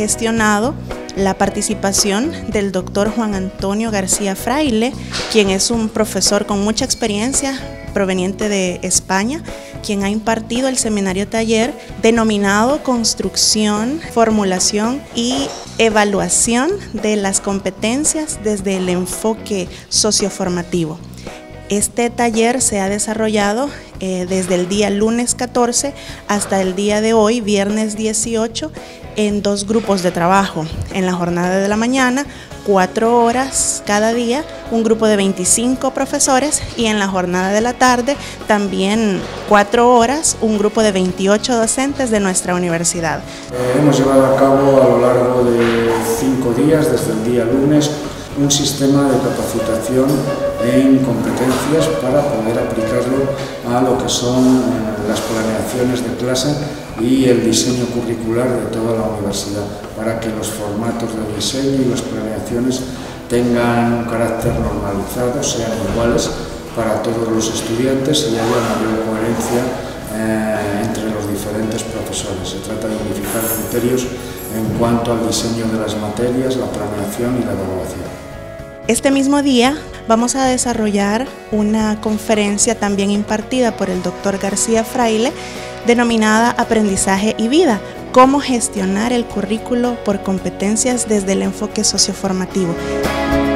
gestionado la participación del doctor Juan Antonio García Fraile, quien es un profesor con mucha experiencia proveniente de España, quien ha impartido el seminario taller denominado Construcción, Formulación y Evaluación de las competencias desde el enfoque socioformativo. Este taller se ha desarrollado desde el día lunes 14 hasta el día de hoy, viernes 18, en 2 grupos de trabajo. En la jornada de la mañana, 4 horas cada día, un grupo de 25 profesores, y en la jornada de la tarde también 4 horas, un grupo de 28 docentes de nuestra universidad. Hemos llevado a cabo a lo largo de 5 días, desde el día lunes, un sistema de capacitación en competencias para poder aplicarlo a lo que son las planeaciones de clase y el diseño curricular de toda la universidad, para que los formatos de diseño y las planeaciones tengan un carácter normalizado, sean iguales para todos los estudiantes y haya mayor coherencia entre los diferentes profesores. Se trata de unificar criterios en cuanto al diseño de las materias, la planeación y la evaluación. Este mismo día vamos a desarrollar una conferencia también impartida por el doctor García Fraile, denominada Aprendizaje y Vida: cómo gestionar el currículo por competencias desde el enfoque socioformativo.